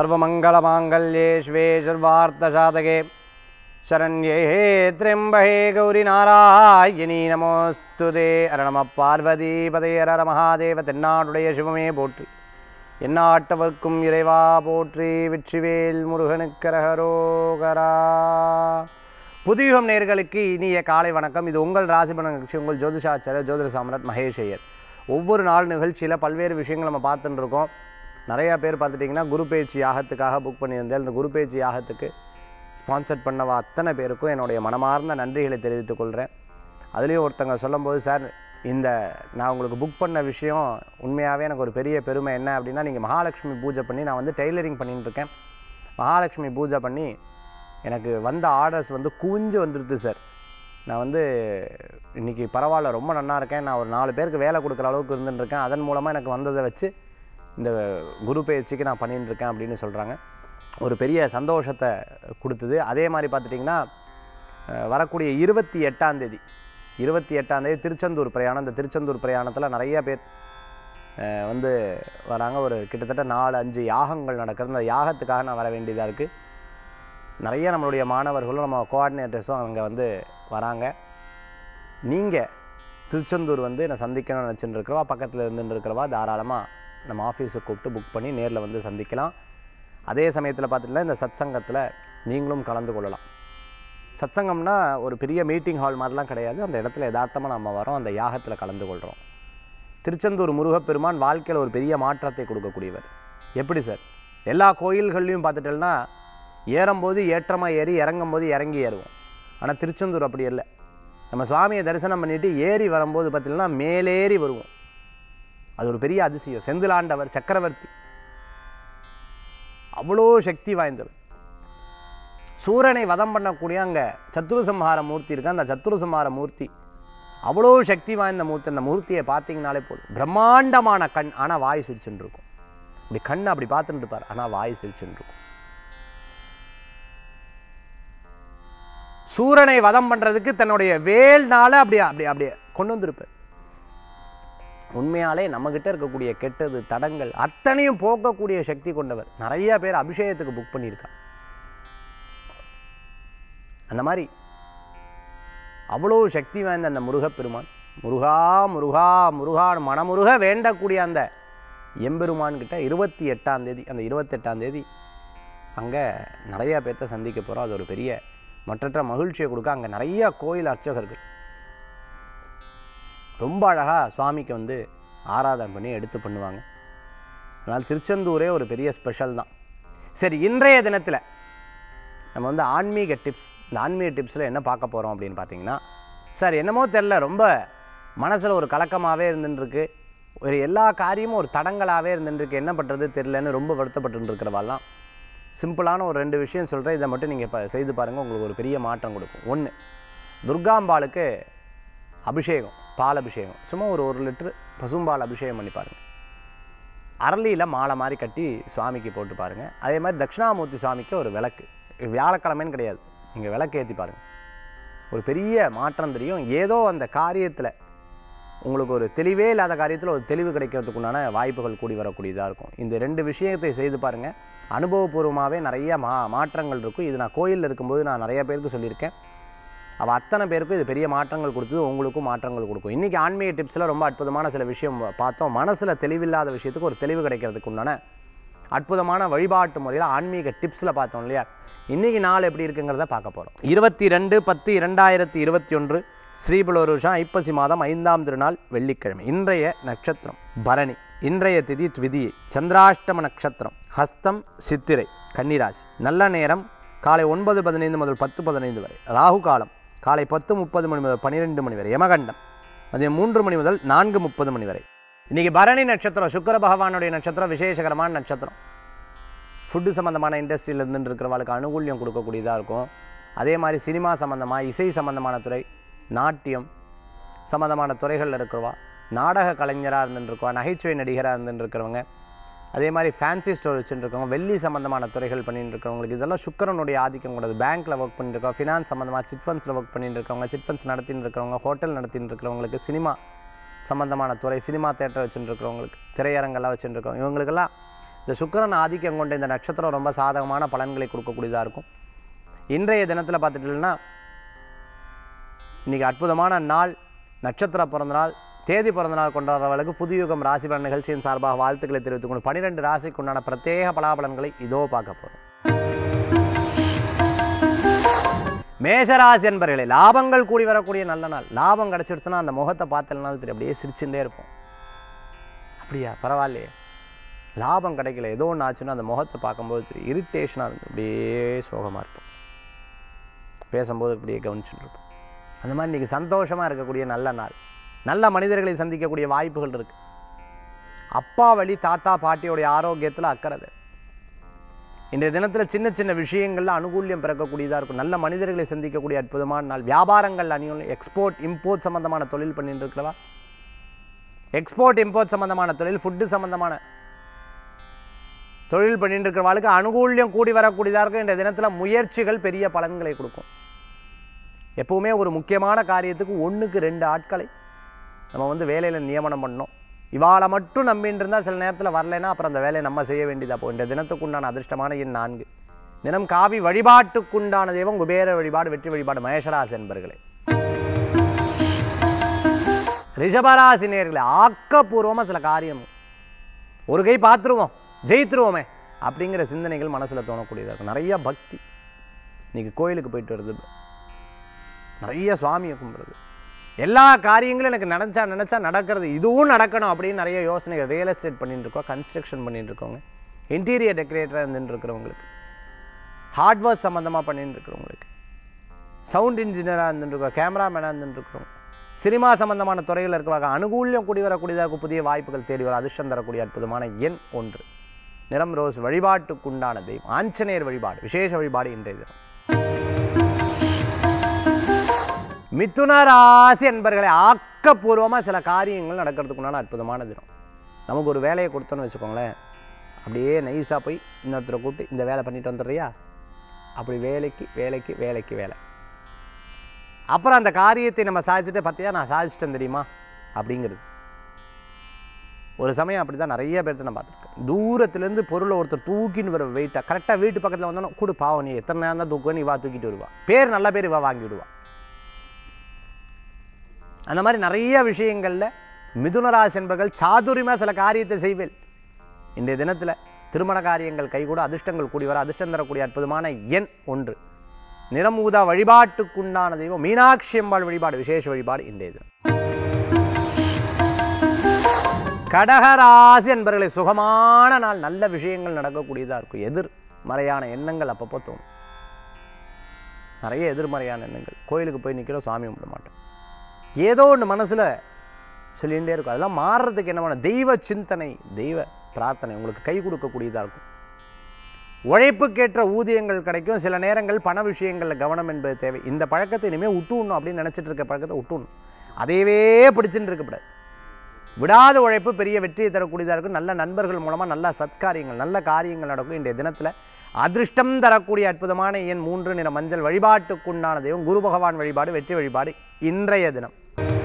सर्वमंगलमांगल्ये शिवे सर्वार्थसाधके शरण्ये त्र्यंबके गौरी नारायणी नमोस्तुते हर नमः பார்வதிபதே ஹர மகாதேவ தென்னாடுடைய சிவமே போற்றி எந்நாட்டவர்க்கும் இறைவா போற்றி வெற்றிவேல் முருகனுக்கரகரோகரா. புதியுகம் நேயர்களுக்கு இனிய காலை வணக்கம். இது உங்கள் ராசிபலன் நிகழ்ச்சி. உங்கள் ஜோதிஷாச்சாரியர் ஜோதிட சாம்ராட் மகேஷ் ஐயர். ஒவ்வொரு நாள் நிகழ்ச்சியில் பல்வேறு விஷயங்கள் நம்ம பார்த்துட்டு இருக்கோம். நிறையா பேர் பார்த்துட்டிங்கன்னா குரு பேச்சு யாகத்துக்காக புக் பண்ணியிருந்தேன். இந்த குரு பேச்சு யாகத்துக்கு ஸ்பான்சர் பண்ணவா அத்தனை பேருக்கும் என்னுடைய மனமார்ந்த நன்றிகளை தெரிவித்துக் கொள்கிறேன். அதுலேயும் ஒருத்தங்க சொல்லும்போது, சார் இந்த நான் உங்களுக்கு புக் பண்ண விஷயம் உண்மையாகவே எனக்கு ஒரு பெரிய பெருமை. என்ன அப்படின்னா, நீங்கள் மகாலட்சுமி பூஜை பண்ணி நான் வந்து டெய்லரிங் பண்ணிட்டு இருக்கேன். மகாலட்சுமி பூஜை பண்ணி எனக்கு வந்த ஆர்டர்ஸ் வந்து குவிஞ்சு வந்துடுது சார். நான் வந்து இன்றைக்கி பரவாயில்ல, ரொம்ப நல்லா இருக்கேன். நான் ஒரு 4 பேருக்கு வேலை கொடுக்குற அளவுக்கு இருந்துட்டுருக்கேன். அதன் மூலமாக எனக்கு வந்ததை வச்சு இந்த குரு பயிற்சிக்கு நான் பண்ணிட்டுருக்கேன் அப்படின்னு சொல்கிறாங்க. ஒரு பெரிய சந்தோஷத்தை கொடுத்தது. அதே மாதிரி பார்த்துட்டிங்கன்னா, வரக்கூடிய 28ஆம் தேதி திருச்செந்தூர் பிரயாணம். இந்த திருச்செந்தூர் பிரயாணத்தில் நிறைய பேர் வந்து வராங்க. ஒரு கிட்டத்தட்ட 4-5 யாகங்கள் நடக்கிறது. அந்த யாகத்துக்காக நான் வர வேண்டியதாக இருக்குது. நிறைய நம்மளுடைய மாணவர்களும் நம்ம கோஆர்டினேட்டர்ஸும் அங்கே வந்து வராங்க. நீங்கள் திருச்செந்தூர் வந்து நான் சந்திக்கணும்னு நினச்சிட்டு இருக்கிறவா, பக்கத்தில் இருந்துட்டு இருக்கிறவா தாராளமாக நம்ம ஆஃபீஸுக்கு கூப்பிட்டு புக் பண்ணி நேரில் வந்து சந்திக்கலாம். அதே சமயத்தில் பார்த்துட்டிங்கன்னா, இந்த சத்சங்கத்தில் நீங்களும் கலந்து கொள்ளலாம். சத்சங்கம்னா ஒரு பெரிய மீட்டிங் ஹால் மாதிரிலாம் கிடையாது. அந்த இடத்துல யதார்த்தமாக நம்ம வரோம், அந்த யாகத்தில் கலந்து கொள்கிறோம். திருச்செந்தூர் முருகப்பெருமான் வாழ்க்கையில் ஒரு பெரிய மாற்றத்தை கொடுக்கக்கூடியவர். எப்படி சார்? எல்லா கோயில்கள்லையும் பார்த்துட்டோம்னா ஏறும்போது ஏற்றமாக ஏறி, இறங்கும்போது இறங்கி ஏறுவோம். ஆனால் திருச்செந்தூர் அப்படி இல்லை. நம்ம சுவாமியை தரிசனம் பண்ணிவிட்டு ஏறி வரும்போது பார்த்திங்கன்னா மேலேறி வருவோம். அது ஒரு பெரிய அதிசயம். செந்திலாண்டவர் சக்கரவர்த்தி அவ்வளோ சக்தி வாய்ந்தவர். சூரனை வதம் பண்ணக்கூடிய அங்கே சத்துருசம்ஹார மூர்த்தி இருக்கு. அந்த சத்துருசம்ஹார மூர்த்தி அவ்வளோ சக்தி வாய்ந்த மூர்த்தி. அந்த மூர்த்தியை பார்த்தீங்கனாலே போதும். பிரம்மாண்டமான கண், ஆனால் வாய் சிரிச்சுன்னு இருக்கும். இப்படி கண் அப்படி பார்த்துட்டு இருப்பார், ஆனால் வாய் சிரிச்சுன்னு இருக்கும். சூரனை வதம் பண்ணுறதுக்கு தன்னுடைய வேல்னால அப்படியே கொண்டு வந்திருப்பார். உண்மையாலே நம்மக்கிட்ட இருக்கக்கூடிய கெட்டது தடங்கள் அத்தனையும் போக்கக்கூடிய சக்தி கொண்டவர். நிறைய பேர் அபிஷேகத்துக்கு புக் பண்ணியிருக்காங்க. அந்த மாதிரி அவ்வளோ சக்தி வாய்ந்த அந்த முருகப்பெருமான், முருகா முருகா முருகா மனமுருக வேண்டக்கூடிய அந்த எம்பெருமான்கிட்ட 28ஆம் தேதி, அந்த 28ஆம் தேதி அங்கே நிறையா பேர்த்த சந்திக்க போகிறோம். அது ஒரு பெரிய மற்றற்ற மகிழ்ச்சியை கொடுக்க. அங்கே நிறையா கோயில் அர்ச்சகர்கள் ரொம்ப அழகாக சுவாமிக்கு வந்து ஆராதனை பண்ணி எடுத்து பண்ணுவாங்க. அதனால் திருச்செந்தூரே ஒரு பெரிய ஸ்பெஷல் தான். சரி, இன்றைய தினத்தில் நம்ம வந்து ஆன்மீக டிப்ஸ். இந்த ஆன்மீக டிப்ஸில் என்ன பார்க்க போகிறோம் அப்படின்னு பார்த்தீங்கன்னா, சார் என்னமோ தெரில, ரொம்ப மனசில் ஒரு கலக்கமாகவே இருந்துருக்கு, ஒரு எல்லா காரியமும் ஒரு தடங்களாகவே இருந்துருக்கு, என்ன பண்ணுறது தெரிலன்னு ரொம்ப வருத்தப்பட்டு இருக்கிறவாலாம் சிம்பிளான ஒரு 2 விஷயம் சொல்கிறேன். இதை மட்டும் நீங்கள் இப்போ செய்து பாருங்கள், உங்களுக்கு ஒரு பெரிய மாற்றம் கொடுக்கும். 1, துர்காம்பாளுக்கு அபிஷேகம், பால் அபிஷேகம். சும்மா ஒரு 1 லிட்டரு பசும்பால் அபிஷேகம் பண்ணி பாருங்கள். அரளியில் மாலை மாதிரி கட்டி சுவாமிக்கு போட்டு பாருங்கள். அதே மாதிரி தட்சிணாமூர்த்தி சுவாமிக்கு ஒரு விளக்கு, வியாழக்கிழமைன்னு கிடையாது, நீங்கள் விளக்கு ஏற்றி பாருங்கள். ஒரு பெரிய மாற்றம் தெரியும். ஏதோ அந்த காரியத்தில் உங்களுக்கு ஒரு தெளிவே இல்லாத காரியத்தில் ஒரு தெளிவு கிடைக்கிறதுக்குண்டான வாய்ப்புகள் கூடி வரக்கூடியதாக இருக்கும். இந்த 2 விஷயத்தை செய்து பாருங்கள். அனுபவபூர்வமாகவே நிறைய மாற்றங்கள் இருக்கும். இது நான் கோயிலில் இருக்கும்போது நான் நிறைய பேருக்கு சொல்லியிருக்கேன். அவள் அத்தனை பேருக்கும் இது பெரிய மாற்றங்கள் கொடுத்தது, உங்களுக்கும் மாற்றங்கள் கொடுக்கும். இன்றைக்கி ஆன்மீக டிப்ஸில் ரொம்ப அற்புதமான சில விஷயம் பார்த்தோம். மனசில் தெளிவில்லாத விஷயத்துக்கு ஒரு தெளிவு கிடைக்கிறதுக்கு உண்டான அற்புதமான வழிபாட்டு முறையில் ஆன்மீக டிப்ஸில் பார்த்தோம் இல்லையா? இன்றைக்கி நாள் எப்படி இருக்குங்கிறத பார்க்க போகிறோம். 22/10/2021 ஸ்ரீபலோருஷம் ஐப்பசி மாதம் 5ஆம் திருநாள் வெள்ளிக்கிழமை. இன்றைய நட்சத்திரம் பரணி. இன்றைய திதி த்விதியை. சந்திராஷ்டம நட்சத்திரம் ஹஸ்தம் சித்திரை கன்னிராசி. நல்ல நேரம் காலை 9:15 முதல் 10:15 வரை. ராகு காலம் காலை 10:30 மணி முதல் 12 மணி வரை. யமகண்டம் மதியம் 3 மணி முதல் 4:30 மணி வரை. இன்றைக்கி பரணி நட்சத்திரம் சுக்கிர பகவானுடைய நட்சத்திரம், விசேஷகரமான நட்சத்திரம். ஃபுட்டு சம்மந்தமான இண்டஸ்ட்ரியில் இருந்துட்டு இருக்கிறவளுக்கு அனுகூல்யம் கொடுக்கக்கூடியதாக இருக்கும். அதே மாதிரி சினிமா சம்மந்தமாக, இசை சம்மந்தமான துறை, நாட்டியம் சம்மந்தமான துறைகளில் இருக்கிறவா, நாடக கலைஞராக இருந்துட்டுருக்கவா, நகைச்சுவை நடிகராக இருந்துட்டுருக்கிறவங்க, அதே மாதிரி ஃபேன்சி ஸ்டோர் வச்சுட்டு இருக்கவங்க, வெள்ளி சம்மந்தமான துறைகள் பண்ணிட்டு இருக்கிறவங்களுக்கு இதெல்லாம் சுக்கிரனுடைய ஆதிக்கம் கூடாது. பேங்க்கில் ஒர்க் பண்ணிட்டு இருக்கோம், ஃபினான்ஸ் சம்மந்தமாக சிட் ஃபண்ட்ஸில் ஒர்க் பண்ணிட்டு இருக்கவங்க, சிட் ஃபண்ட்ஸ் நடத்திட்டு இருக்கிறவங்க, ஹோட்டல் நடத்திட்டு இருக்கிறவங்களுக்கு, சினிமா சம்மந்தமான துறை, சினிமா தேட்டர் வச்சுட்டு இருக்கிறவங்களுக்கு, திரையரங்கெல்லாம் வச்சுட்டு இருக்கவங்க, இவங்களுக்கெல்லாம் இந்த சுக்கிரன் ஆதிக்கம் கொண்ட இந்த நட்சத்திரம் ரொம்ப சாதகமான பலன்களை கொடுக்கக்கூடியதாக இருக்கும். இன்றைய தினத்தில் பார்த்துட்டீங்கன்னா இன்றைக்கி அற்புதமான நாள், நட்சத்திர பிறந்தநாள், தேதி பிறந்தநாள் கொண்டாடுறவர்களுக்கு புதுயுகம் ராசி பலன் நிகழ்ச்சியின் சார்பாக வாழ்த்துக்களை தெரிவித்துக் கொண்டு 12 ராசிக்கு உண்டான பிரத்யேக பலாபலன்களை இதோ பார்க்க போகிறோம். மேஷராசி என்பர்களே, லாபங்கள் கூடி வரக்கூடிய நல்ல நாள். லாபம் கிடச்சிடுச்சுன்னா அந்த முகத்தை பார்த்தலனாலும் தெரியும், அப்படியே சிரிச்சுட்டே இருப்போம். அப்படியா, பரவாயில்லையே. லாபம் கிடைக்கல, ஏதோ ஒன்று ஆச்சுன்னா அந்த முகத்தை பார்க்கும்போது தெரியும், இரிட்டேஷனாக இருந்து அப்படியே சோகமாக இருப்போம். பேசும்போது அப்படியே கவனிச்சுட்டு இருப்போம். அந்த மாதிரி இன்றைக்கி சந்தோஷமாக இருக்கக்கூடிய நல்ல நாள். நல்ல மனிதர்களை சந்திக்கக்கூடிய வாய்ப்புகள் இருக்குது. அப்பா வழி தாத்தா பாட்டியோடைய ஆரோக்கியத்தில் அக்கறை. இன்றைய தினத்தில் சின்ன சின்ன விஷயங்களில் அனுகூல்யம் பிறக்கக்கூடியதாக இருக்கும். நல்ல மனிதர்களை சந்திக்கக்கூடிய அற்புதமான நாள். வியாபாரங்கள் அணியும். எக்ஸ்போர்ட் இம்போர்ட் சம்மந்தமான தொழில் பண்ணிட்டு இருக்கிறவா, எக்ஸ்போர்ட் இம்போர்ட் சம்மந்தமான தொழில், ஃபுட்டு சம்மந்தமான தொழில் பண்ணிட்டு இருக்கிறவாளுக்கு அனுகூல்யம் கூடி வரக்கூடியதாக இருக்கும். இன்றைய தினத்தில் முயற்சிகள் பெரிய பலன்களை கொடுக்கும். எப்பவுமே ஒரு முக்கியமான காரியத்துக்கு 1க்கு 2 ஆட்களை நம்ம வேலையில் நியமனம் பண்ணோம். இவாளை மட்டும் நம்பின்னு இருந்தால் சில நேரத்தில் வரலைன்னா அப்புறம் அந்த வேலையை நம்ம செய்ய வேண்டியதாக போகும். இந்த தினத்துக்குண்டான அதிர்ஷ்டமான எண் 4. தினம் காவி. வழிபாட்டுக்குண்டான தெய்வம் குபேர வழிபாடு, வெற்றி வழிபாடு. மேஷராசி என்பர்களே. ரிஷபராசி நேயர்களே, ஆக்கப்பூர்வமாக சில காரியம் ஒரு கை பார்த்துருவோம், ஜெயித்துருவோமே அப்படிங்கிற சிந்தனைகள் மனசில் தோணக்கூடியதாக இருக்கும். நிறைய பக்தி. இன்றைக்கி கோயிலுக்கு போயிட்டு வருது, நிறைய சுவாமியை கும்பிடுறது, எல்லா காரியங்களும் எனக்கு நினச்சா நடக்கிறது, இதுவும் நடக்கணும் அப்படின்னு நிறைய யோசனைகள். ரியல் எஸ்டேட் பண்ணிட்டு இருக்கோம், கன்ஸ்ட்ரக்ஷன் பண்ணிட்டு இருக்கவங்க, இன்டீரியர் டெக்கரேட்டராக இருந்துட்டு இருக்கிறவங்களுக்கு, ஹார்ட்வேர் சம்மந்தமாக பண்ணிட்டு இருக்கிறவங்களுக்கு, சவுண்ட் இன்ஜினியராக இருந்துட்டு இருக்கோம், கேமராமேனாக இருந்துட்டு இருக்கிறவங்க, சினிமா சம்பந்தமான துறையில் இருக்கிறவங்க அனுகூல்யம் கூடி வரக்கூடியதாக புதிய வாய்ப்புகள் தேடி வர அதிர்ஷ்டம் தரக்கூடிய அற்புதமான எண் 1. நிறம் ரோஸ். வழிபாட்டுக்குண்டான தெய்வம் ஆஞ்சநேயர் வழிபாடு, விசேஷ வழிபாடு இன்றைய தினம். மிதுன ராசி என்பர்களை, ஆக்கப்பூர்வமாக சில காரியங்கள் நடக்கிறதுக்குண்டான அற்புதமான தினம். நமக்கு ஒரு வேலையை கொடுத்தோன்னு வச்சுக்கோங்களேன், அப்படியே நைஸாக போய் இன்னொருத்தரை கூப்பிட்டு இந்த வேலை பண்ணிட்டு வந்துடுறியா, அப்படி வேலைக்கு வேலை. அப்புறம் அந்த காரியத்தை நம்ம சாதிச்சுட்டு பார்த்தியா நான் சாதிச்சிட்டேன் தெரியுமா அப்படிங்கிறது. ஒரு சமயம் அப்படி தான் நிறைய பேர்த்த நான் பார்த்துருக்கேன். தூரத்துலேருந்து பொருளை ஒருத்தர் தூக்கின்னு வர வெயிட்டாக கரெக்டாக வீட்டு பக்கத்தில் வந்தோன்னா கூட பாவம், நீ எத்தனை நேரம் தான் தூக்குவேன், நீ வா தூக்கிட்டு வருவா, பேர் நல்ல பேர் இவா வாங்கி விடுவா. அந்த மாதிரி நிறைய விஷயங்களில் மிதுனராசி என்பர்கள் சாதுரியமாக சில காரியத்தை செய்வேன். இன்றைய தினத்தில் திருமண காரியங்கள் கைகூட அதிர்ஷ்டங்கள் கூடி வர அதிர்ஷ்டம் தரக்கூடிய அற்புதமான எண் 1. நிறம் ஊதா. வழிபாட்டுக்குண்டான தெய்வம் மீனாட்சி அம்பாள் வழிபாடு, விசேஷ வழிபாடு இன்றைய தினம். கடகராசி என்பர்களை, சுகமான நாள். நல்ல விஷயங்கள் நடக்கக்கூடியதாக இருக்கும். எதிர்மறையான எண்ணங்கள் அப்பப்போ தோணும். நிறைய எதிர்மறையான எண்ணங்கள். கோயிலுக்கு போய் நிற்கிறோம், சாமி கும்பிட மாட்டோம், ஏதோ ஒன்று மனசில் சொல்லிகிட்டே இருக்கும். அதெல்லாம் மாறுறதுக்கு என்ன பண்ண, தெய்வ சிந்தனை, தெய்வ பிரார்த்தனை உங்களுக்கு கை கொடுக்கக்கூடியதாக இருக்கும். உழைப்புக்கேற்ற ஊதியங்கள் கிடைக்கும். சில நேரங்கள் பண விஷயங்களில் கவனம் என்பது தேவை. இந்த பழக்கத்தை இனிமேல் விட்டுணும் அப்படின்னு நினச்சிட்டு இருக்க பழக்கத்தை விட்டுணும். அதையவே பிடிச்சுட்டு இருக்கக்கூடாது. விடாத உழைப்பு பெரிய வெற்றியை தரக்கூடியதாக இருக்கும். நல்ல நண்பர்கள் மூலமாக நல்ல சத்காரியங்கள், நல்ல காரியங்கள் நடக்கும். இன்றைய தினத்தில் அதிர்ஷ்டம் தரக்கூடிய அற்புதமான எண் 3. நிற மஞ்சள். வழிபாட்டுக்குண்டான தெய்வம் குரு பகவான் வழிபாடு, வெற்றி வழிபாடு இன்றைய தினம்.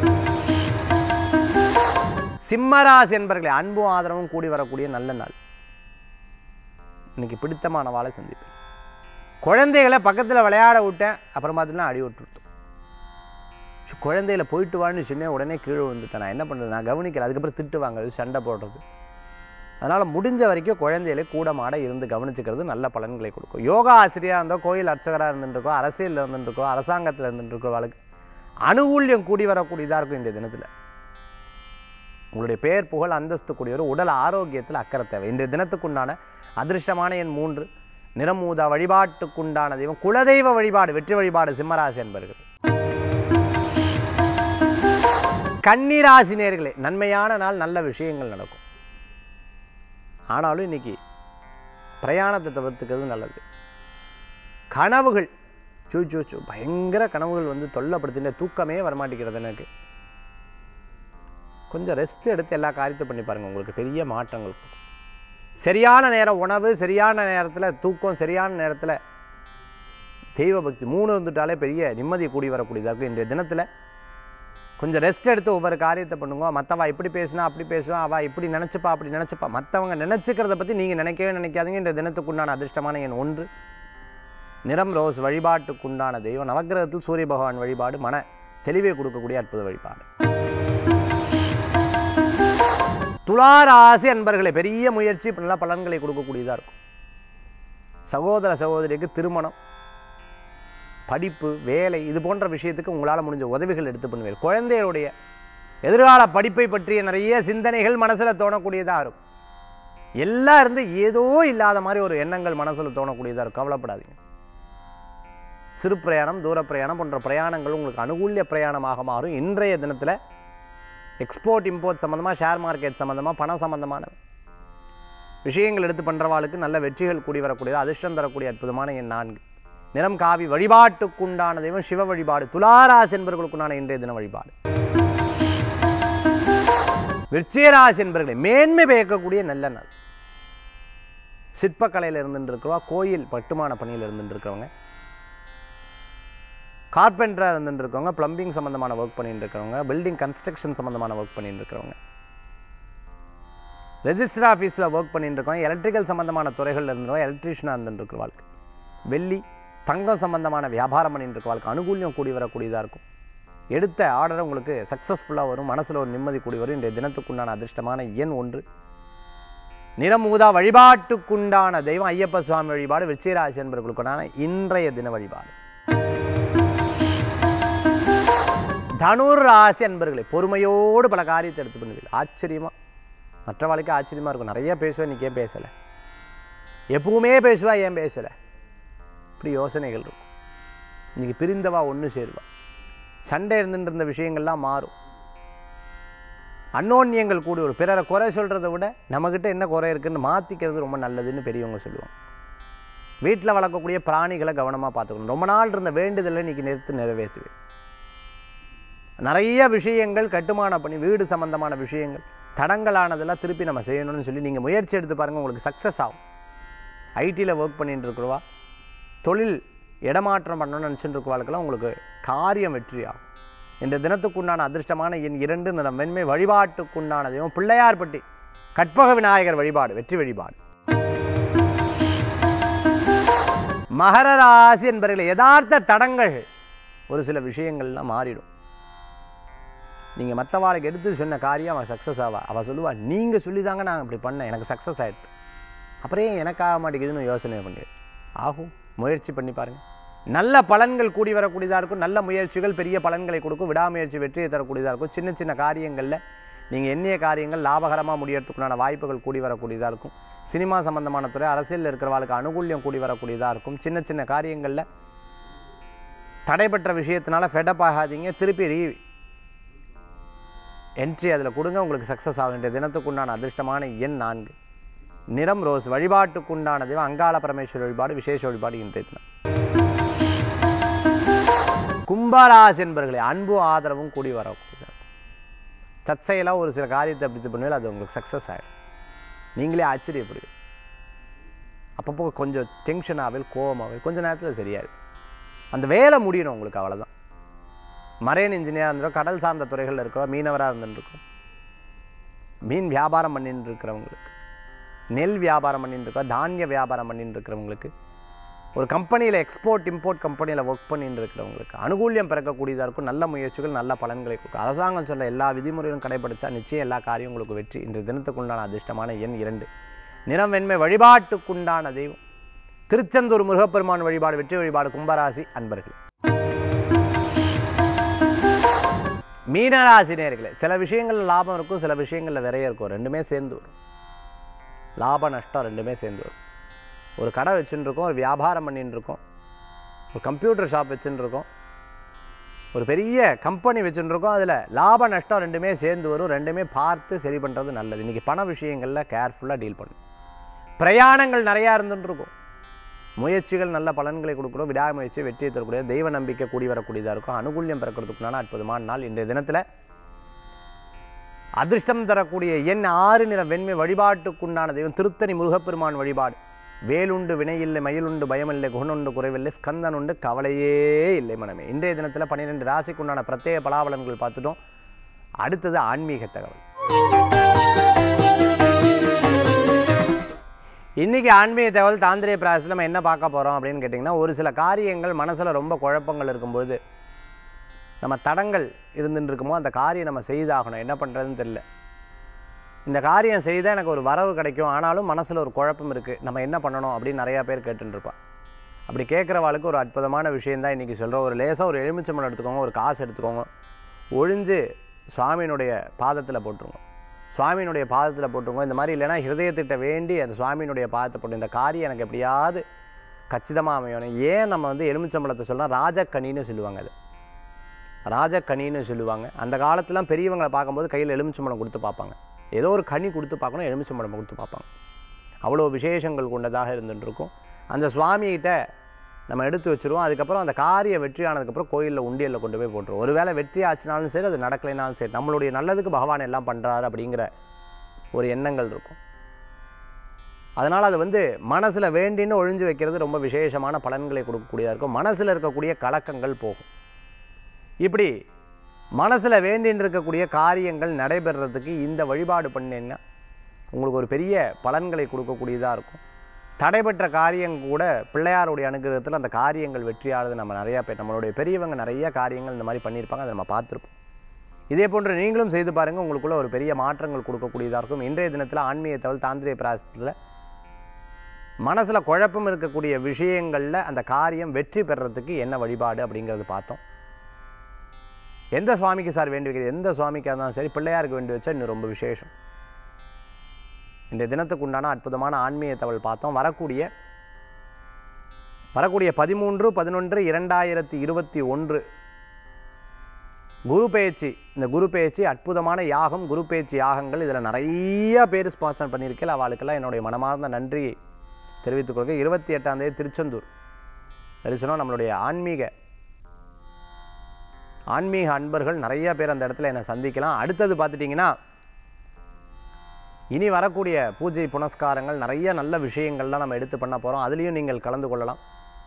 சிம்மராசி என்பர்களே, அன்பும் ஆதரவும் கூடி வரக்கூடிய நல்ல நாள். இன்னைக்கு பிடித்தமான வாழை சந்திப்பேன். குழந்தைகளை பக்கத்தில் விளையாட விட்டேன், அப்புறம் பார்த்தீங்கன்னா அடி விட்டுருத்தோம். குழந்தைகளை போயிட்டு வான்னு சொன்னேன், உடனே கீழே வந்துட்டேன். நான் என்ன பண்ணுறது, நான் கவனிக்கல. அதுக்கப்புறம் திட்டுவாங்க, சண்டை போடுறது. அதனால் முடிஞ்ச வரைக்கும் குழந்தைகளை கூட மாட இருந்து கவனிச்சுக்கிறது நல்ல பலன்களை கொடுக்கும். யோகா ஆசிரியராக இருந்தோ, கோயில் அர்ச்சகராக இருந்துருக்கோ, அரசியலில் இருந்துருக்கோ, அரசாங்கத்தில் இருந்துருக்கோ, அவளுக்கு அனுகூல்யம் கூடி வரக்கூடியதாக இருக்கும். இந்த தினத்தில் உங்களுடைய பேர் புகழ் அந்தஸ்து கூடிய உடல் ஆரோக்கியத்தில் அக்கறை தேவை. இன்றைய தினத்துக்குண்டான அதிர்ஷ்டமான எண் 3. நிறம் ஊதா. வழிபாட்டுக்குண்டான தெய்வம் குலதெய்வ வழிபாடு, வெற்றி வழிபாடு சிம்மராசி என்பர்கள். கன்னிராசி நேயர்களே, நன்மையான நாள். நல்ல விஷயங்கள் நடக்கும். ஆனாலும் இன்னைக்கு பிரயாணத்தை தவிர்த்துக்கிறது நல்லது. கனவுகள் சூச்சு பயங்கர கனவுகள் தொல்லைப்படுத்தின, தூக்கமே வரமாட்டேங்கிறது. எனக்கு கொஞ்சம் ரெஸ்ட் எடுத்து எல்லா காரியத்தை பண்ணி பாருங்கள், உங்களுக்கு பெரிய மாற்றங்கள் இருக்கும். சரியான நேரம் உணவு, சரியான நேரத்தில் தூக்கம், சரியான நேரத்தில் தெய்வ பக்தி 3 இருந்துட்டாலே பெரிய நிம்மதி கூடி வரக்கூடியதாக. இன்றைய தினத்தில் கொஞ்சம் ரெஸ்ட் எடுத்து ஒவ்வொரு காரியத்தை பண்ணுங்க. மற்றவா இப்படி பேசுனா அப்படி பேசுவா, அவள் இப்படி நினச்சிப்பா அப்படி நினச்சிப்பா. மற்றவங்க நினச்சிக்கிறத பற்றி நீங்கள் நினைக்கவே நினைக்காதீங்க. இந்த தினத்துக்குண்டான அதிர்ஷ்டமான எண் 1. நிறம் ரோஸ். வழிபாட்டுக்குண்டான தெய்வம் நவக்கிரகத்தில் சூரிய பகவான் வழிபாடு. மன தெளிவை கொடுக்கக்கூடிய அற்புத வழிபாடு. துலா ராசி அன்பர்களே, பெரிய முயற்சி நல்ல பலன்களை கொடுக்கக்கூடியதாக இருக்கும். சகோதர சகோதரிக்கு திருமணம், படிப்பு, வேலை இது போன்ற விஷயத்துக்கு உங்களால் முடிஞ்ச உதவிகள் எடுத்து பண்ணுவீர்கள். குழந்தைகளுடைய எதிர்கால படிப்பை பற்றிய நிறைய சிந்தனைகள் மனசில் தோணக்கூடியதாக இருக்கும். எல்லாம் இருந்து ஏதோ இல்லாத மாதிரி ஒரு எண்ணங்கள் மனசில் தோணக்கூடியதாக இருக்கும். கவலைப்படாதீங்க. சிறு பிரயாணம், தூர பிரயாணம் போன்ற பிரயாணங்கள் உங்களுக்கு அனுகூல்ய பிரயாணமாக மாறும். இன்றைய தினத்தில் எக்ஸ்போர்ட் இம்போர்ட் சம்மந்தமாக, ஷேர் மார்க்கெட் சம்மந்தமாக, பணம் சம்மந்தமான விஷயங்கள் எடுத்து பண்ணுறவாளுக்கு நல்ல வெற்றிகள் கூடி வரக்கூடியது. அதிர்ஷ்டம் தரக்கூடிய அற்புதமான எண் 4. நிறம் காவி. வழிபாட்டுக்குண்டான தெய்வம் சிவ வழிபாடு. துளாராசி என்பவர்களுக்குண்டான இன்றைய தின வழிபாடு. விருச்சிகராசி என்பவர்களை மேன்மை பயக்கக்கூடிய நல்ல நாள். சிற்பக்கலையில் இருந்துட்டு இருக்கிறவா, கோயில் பட்டுமான பணியில் இருந்துட்டு இருக்கிறவங்க, கார்பெண்டராக இருந்துட்டு இருக்கவங்க, பிளம்பிங் சம்மந்தமான ஒர்க் பண்ணிட்டு இருக்கிறவங்க, பில்டிங் கன்ஸ்ட்ரக்ஷன் சம்மந்தமான ஒர்க் பண்ணிட்டு இருக்கிறவங்க, ரெஜிஸ்டர் ஆஃபீஸில் ஒர்க் பண்ணிட்டு இருக்கவங்க, எலக்ட்ரிக்கல் சம்மந்தமான துறைகளில் இருந்தவங்க, எலக்ட்ரீஷியனாக இருந்துட்டு இருக்கிற வாழ்க்கை, வெள்ளி தங்கம் சம்பந்தமான வியாபாரம் பண்ணிட்டு இருக்க வாழ்க்கை அனுகூல்யம் கூடி வரக்கூடியதாக இருக்கும். எடுத்த ஆர்டரை உங்களுக்கு சக்ஸஸ்ஃபுல்லாக வரும். மனசில் ஒரு நிம்மதி கூடி வரும். இன்றைய தினத்துக்குண்டான அதிர்ஷ்டமான எண் 1. நிறமூதா. வழிபாட்டுக்குண்டான தெய்வம் ஐயப்ப சுவாமி வழிபாடு. விருச்சிகராசி என்பவர்களுக்குண்டான இன்றைய தின வழிபாடு. தனுர் ராசி அன்பர்களே, பொறுமையோடு பல காரியத்தை எடுத்து பண்ணுவீர்கள். ஆச்சரியமாக மற்ற வாழ்க்கை ஆச்சரியமாக இருக்கும். நிறைய பேசுவேன், இன்றைக்கி ஏன் பேசலை, எப்பவுமே பேசுவா ஏன் பேசலை, இப்படி யோசனைகள் இருக்கும். இன்றைக்கி பிரிந்தவா ஒன்று சேருவா. சண்டை இருந்துட்டு விஷயங்கள்லாம் மாறும். அன்னோன்யங்கள் கூடி ஒரு பிறரை குறை சொல்கிறத விட நம்மக்கிட்ட என்ன குறை இருக்குன்னு மாற்றிக்கிறது ரொம்ப நல்லதுன்னு பெரியவங்க சொல்லுவாங்க. வீட்டில் வளர்க்கக்கூடிய பிராணிகளை கவனமாக பார்த்துக்கணும். ரொம்ப நாள் இருந்த வேண்டுதலை இன்றைக்கி நிறைவேற்றுவேன். நிறைய விஷயங்கள் கட்டுமான பண்ணி வீடு சம்மந்தமான விஷயங்கள் தடங்களானதெல்லாம் திருப்பி நம்ம செய்யணும்னு சொல்லி நீங்கள் முயற்சி எடுத்து பாருங்கள், உங்களுக்கு சக்ஸஸ் ஆகும். ஐடியில் ஒர்க் பண்ணிட்டு இருக்கிறவா, தொழில் இடமாற்றம் பண்ணணும்னு நினச்சிட்டு இருக்கிறவாளுக்கெல்லாம் உங்களுக்கு காரியம் வெற்றி ஆகும். இந்த தினத்துக்குண்டான அதிர்ஷ்டமான எண் 2. நிறம் வெண்மை. வழிபாட்டுக்குண்டான தெய்வம் பிள்ளையார்பட்டி கற்பக விநாயகர் வழிபாடு. வெற்றி வழிபாடு. மகர ராசி என்பவர்களே, யதார்த்த தடங்கள் ஒரு சில விஷயங்கள்லாம் மாறிடும். நீங்கள் மற்றவாளுக்கு எடுத்து சொன்ன காரியம் அவன் சக்ஸஸ் ஆவா. அவள் சொல்லுவா, நீங்கள் சொல்லி தாங்க நான் இப்படி பண்ணேன், எனக்கு சக்ஸஸ் ஆகிடுது, அப்புறம் எனக்காக மாட்டேங்குதுன்னு யோசனை பண்ணி ஆகும். முயற்சி பண்ணி பாருங்கள். நல்ல பலன்கள் கூடி வரக்கூடியதாக இருக்கும். நல்ல முயற்சிகள் பெரிய பலன்களை கொடுக்கும். விடாமுயற்சி வெற்றியை தரக்கூடியதாக இருக்கும். சின்ன சின்ன காரியங்களில் நீங்கள் எண்ணிய காரியங்கள் லாபகரமாக முடியறதுக்குண்டான வாய்ப்புகள் கூடி வரக்கூடியதாக இருக்கும். சினிமா சம்பந்தமான துறை, அரசியலில் இருக்கிறவாளுக்கு அனுகூல்யம் கூடி வரக்கூடியதாக இருக்கும். சின்ன சின்ன காரியங்களில் தடைபெற்ற விஷயத்தினால ஃபெடப் ஆகாதீங்க. திருப்பி என்ட்ரி அதில் கொடுங்க, உங்களுக்கு சக்ஸஸ் ஆக வேண்டிய தினத்துக்குண்டான அதிர்ஷ்டமான எண் 4. நிறம் ரோஸ். வழிபாட்டுக்குண்டான தெய்வம் அங்காள பரமேஸ்வரி வழிபாடு. விசேஷ வழிபாடு இன்றைய தினம். கும்பராசி என்பவர்களே, அன்பும் ஆதரவும் கூடி வரக்கூடியது. தற்செயலாக ஒரு சில காரியத்தை அப்படி பண்ணுவீங்க, அது உங்களுக்கு சக்ஸஸ் ஆகிடும். நீங்களே ஆச்சரியப்படுவீங்க. அப்பப்போ கொஞ்சம் டென்ஷனாகவே, கோவமாகவே கொஞ்சம் நேரத்தில் சரியாது. அந்த வேலை முடியணும் உங்களுக்கு, அவ்வளோதான். மரைன் இன்ஜினியராக இருந்திருக்கோம், கடல் சார்ந்த துறைகளில் இருக்கிறோம், மீனவராக இருந்துருக்கோம், மீன் வியாபாரம் பண்ணிட்டு இருக்கிறவங்களுக்கு, நெல் வியாபாரம் பண்ணிட்டு இருக்கோம், தானிய வியாபாரம் பண்ணிட்டு இருக்கிறவங்களுக்கு, ஒரு கம்பெனியில் எக்ஸ்போர்ட் இம்போர்ட் கம்பெனியில் ஒர்க் பண்ணிட்டு இருக்கிறவங்களுக்கு அனுகூல்யம் பிறக்கக்கூடியதாக இருக்கும். நல்ல முயற்சிகள் நல்ல பலன்களை கொடுக்கும். அரசாங்கம் சொல்ல எல்லா விதிமுறைகளும் கடைபிடிச்சா நிச்சயம் எல்லா காரியம் உங்களுக்கு வெற்றி. இன்றைய தினத்துக்குண்டான அதிர்ஷ்டமான எண் 2. நிறம் வெண்மை. வழிபாட்டுக்குண்டான தெய்வம் திருச்செந்தூர் முருகப்பெருமான் வழிபாடு. வெற்றி வழிபாடு. கும்பராசி அன்பர்கள். மீனராசி நேயர்களே, சில விஷயங்களில் லாபம் இருக்கும், சில விஷயங்களில் விரைய இருக்கும். ரெண்டுமே சேர்ந்து வரும். லாப நஷ்டம் ரெண்டுமே சேர்ந்து வரும். ஒரு கடை வச்சுட்டு இருக்கோம், ஒரு வியாபாரம் பண்ணிட்டு இருக்கோம், ஒரு கம்ப்யூட்டர் ஷாப் வச்சுட்டு இருக்கோம், ஒரு பெரிய கம்பெனி வச்சுட்டு இருக்கோம். அதில் லாப நஷ்டம் ரெண்டுமே சேர்ந்து வரும். ரெண்டுமே பார்த்து சரி பண்ணுறது நல்லது. இன்றைக்கி பண விஷயங்களில் கேர்ஃபுல்லாக டீல் பண்ணணும். பிரயாணங்கள் நிறையா இருந்துட்டு இருக்கும். முயற்சிகள் நல்ல பலன்களை கொடுக்குறோம். விடாமுயற்சி வெற்றியை தரக்கூடிய தெய்வ நம்பிக்கை கூடி வரக்கூடியதாக இருக்கும். அனுகூல்யம் பிறக்கிறதுக்குனால அற்புதமான நாள் இன்றைய தினத்தில். அதிர்ஷ்டம் தரக்கூடிய எண் 6. நிற வெண்மை. வழிபாட்டுக்குண்டான தெய்வம் திருத்தணி முருகப்பெருமான் வழிபாடு. வேலுண்டு வினையில்லை, மயிலுண்டு பயமில்லை, குணனுண்டு குறைவில்லை, ஸ்கந்தனுண்டு கவலையே இல்லை மனமே. இன்றைய தினத்தில் 12 ராசிக்கு உண்டான பிரத்யேக பலாபலன்கள் பார்த்துட்டோம். அடுத்தது ஆன்மீக தகவல். இன்றைக்கி ஆன்மீக தகவல் தாந்திரிய பிராயசத்தில் நம்ம என்ன பார்க்க போகிறோம் அப்படின்னு கேட்டிங்கன்னா, ஒரு சில காரியங்கள் மனசில் ரொம்ப குழப்பங்கள் இருக்கும்போது, நம்ம தடங்கள் இருந்துட்டு இருக்கும்போது அந்த காரியம் நம்ம செய்தாகணும். என்ன பண்ணுறதுன்னு தெரியல. இந்த காரியம் செய்தால் எனக்கு ஒரு வரவு கிடைக்கும், ஆனாலும் மனசில் ஒரு குழப்பம் இருக்குது, நம்ம என்ன பண்ணணும் அப்படின்னு நிறையா பேர் கேட்டுருப்பான். அப்படி கேட்குறவாளுக்கு ஒரு அற்புதமான விஷயந்தான் இன்றைக்கி சொல்கிறோம். ஒரு லேசாக ஒரு எலுமிச்சம்பழம் எடுத்துக்கோங்க, ஒரு காசு எடுத்துக்கோங்க, ஒழிஞ்சு சுவாமியினுடைய பாதத்தில் போட்டுருங்க. சுவாமியினுடைய பாதத்தில் போட்டுருங்க. இந்த மாதிரி இல்லைனா ஹிருதயத்திட்ட வேண்டி அந்த சுவாமியினுடைய பாதத்தை போட்டு, இந்த காரியம் எனக்கு எப்படியாவது கச்சிதமாக அமையணும். ஏன் நம்ம எலுமிச்சம்பழத்தை சொல்லலாம், ராஜக்கனின்னு சொல்லுவாங்க. அது ராஜக்கனின்னு சொல்லுவாங்க. அந்த காலத்துலாம் பெரியவங்களை பார்க்கும்போது கையில் எலுமிச்சம்பழம் கொடுத்து பார்ப்பாங்க. ஏதோ ஒரு கனி கொடுத்து பார்க்கணும், எலுமிச்சம்பழம் கொடுத்து பார்ப்பாங்க. அவ்வளோ விசேஷங்கள் கொண்டதாக இருந்துகிட்ருக்கும். அந்த சுவாமிகிட்ட நம்ம எடுத்து வச்சுருவோம். அதுக்கப்புறம் அந்த காரியம் வெற்றி ஆனதுக்கப்புறம் கோயிலில் உண்டியலில் கொண்டு போய் போட்டுருவோம். ஒரு வேளை வெற்றி ஆச்சுனாலும் சரி, அது நடக்கலைனாலும் சரி, நம்மளுடைய நல்லதுக்கு பகவான் எல்லாம் பண்ணுறாரு அப்படிங்கிற ஒரு எண்ணங்கள் இருக்கும். அதனால் அது மனசில் வேண்டின்னு ஒழிஞ்சு வைக்கிறது ரொம்ப விசேஷமான பலன்களை கொடுக்கக்கூடியதாக இருக்கும். மனசில் இருக்கக்கூடிய கலக்கங்கள் போகும். இப்படி மனசில் வேண்டின்னு இருக்கக்கூடிய காரியங்கள் நடைபெறுறதுக்கு இந்த வழிபாடு பண்ணிங்கன்னா உங்களுக்கு ஒரு பெரிய பலன்களை கொடுக்கக்கூடியதாக இருக்கும். தடைபெற்ற காரியம் கூட பிள்ளையாருடைய அனுகிரகத்தில் அந்த காரியங்கள் வெற்றியானது நம்ம நிறையா பேர், நம்மளுடைய பெரியவங்க நிறைய காரியங்கள் இந்த மாதிரி பண்ணியிருப்பாங்க, அதை நம்ம பார்த்துருப்போம். இதே போன்று நீங்களும் செய்து பாருங்கள், உங்களுக்குள்ள ஒரு பெரிய மாற்றங்கள் கொடுக்கக்கூடியதாக இருக்கும். இன்றைய தினத்தில் ஆன்மீக தகவல் தாந்திரிய பிராயசத்தில் மனசில் குழப்பம் இருக்கக்கூடிய விஷயங்களில் அந்த காரியம் வெற்றி பெறுறதுக்கு என்ன வழிபாடு அப்படிங்கிறது பார்த்தோம். எந்த சுவாமிக்கு சார் வேண்டி வைக்கிறது, எந்த சுவாமிக்காக இருந்தாலும் சரி, பிள்ளையாருக்கு வேண்டி வச்சா இன்னும் ரொம்ப விசேஷம். இந்த தினத்துக்கு உண்டான அற்புதமான ஆன்மீக தகவல் பார்த்தோம். வரக்கூடிய 13/11/2021 குரு பெயர்ச்சி. இந்த குரு பெயர்ச்சி அற்புதமான யாகம், குரு பெயர்ச்சி யாகங்கள். இதில் நிறைய பேர் ஸ்பான்சர் பண்ணியிருக்கேன். அவளுக்கெல்லாம் என்னுடைய மனமார்ந்த நன்றியை தெரிவித்துக் கொள்கிறேன். 28ஆம் தேதி திருச்செந்தூர் தரிசனம். நம்மளுடைய ஆன்மீக அன்பர்கள் நிறைய பேர் அந்த இடத்துல என்னை சந்திக்கலாம். அடுத்தது பார்த்துட்டிங்கன்னா, இனி வரக்கூடிய பூஜை புனஸ்காரங்கள் நிறைய நல்ல விஷயங்கள்லாம் நம்ம எடுத்து பண்ண போகிறோம். அதுலேயும் நீங்கள் கலந்து கொள்ளலாம்.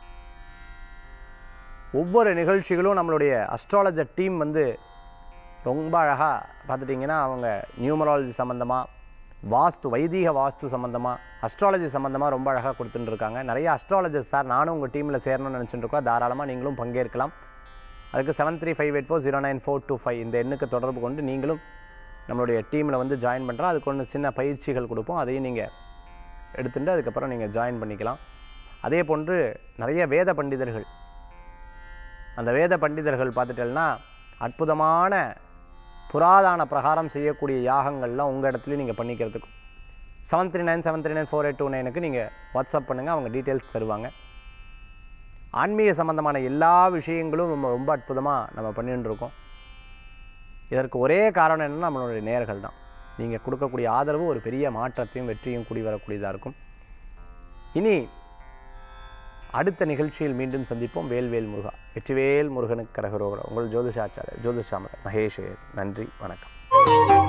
ஒவ்வொரு நிகழ்ச்சிகளும் நம்மளுடைய அஸ்ட்ராலஜர் டீம் ரொம்ப அழகாக பார்த்துட்டிங்கன்னா, அவங்க நியூமராலஜி சம்மந்தமாக, வாஸ்து, வைதீக வாஸ்து சம்மந்தமாக, அஸ்ட்ராலஜி சம்மந்தமாக ரொம்ப அழகாக கொடுத்துட்டுருக்காங்க. நிறைய அஸ்ட்ராலஜர்ஸ் சார் நானும் உங்கள் டீமில் சேரணும்னு நினச்சிட்டு இருக்கோம். தாராளமாக நீங்களும் பங்கேற்கலாம். அதுக்கு 7358409425 இந்த எண்ணுக்கு தொடர்பு கொண்டு நீங்களும் நம்மளுடைய டீமில் ஜாயின் பண்ணுறோம். அதுக்கு ஒன்று சின்ன பயிற்சிகள் கொடுப்போம். அதையும் நீங்கள் எடுத்துகிட்டு அதுக்கப்புறம் நீங்கள் ஜாயின் பண்ணிக்கலாம். அதே போன்று நிறைய வேத பண்டிதர்கள், அந்த வேத பண்டிதர்கள் பார்த்துட்டேன்னா அற்புதமான புராதான பிரகாரம் செய்யக்கூடிய யாகங்கள்லாம் உங்கள் இடத்துலையும் நீங்கள் பண்ணிக்கிறதுக்கும் 7397394829க்கு நீங்கள் வாட்ஸ்அப் பண்ணுங்கள். அவங்க டீட்டெயில்ஸ் தருவாங்க. ஆன்மீக சம்பந்தமான எல்லா விஷயங்களும் ரொம்ப அற்புதமாக நம்ம பண்ணிட்டு இருக்கோம். இதற்கு ஒரே காரணம் என்னென்னா நம்மளுடைய நேயர்கள் தான். நீங்கள் கொடுக்கக்கூடிய ஆதரவு ஒரு பெரிய மாற்றத்தையும் வெற்றியும் கூடி வரக்கூடியதாக இருக்கும். இனி அடுத்த நிகழ்ச்சியில் மீண்டும் சந்திப்போம். வேல்வேல் முருகா, வெற்றிவேல் முருகனுக்கு கரகரோகரா. உங்கள் ஜோதிஷாச்சாரியர் ஜோதிஷாமர் மகேஷ். நன்றி, வணக்கம்.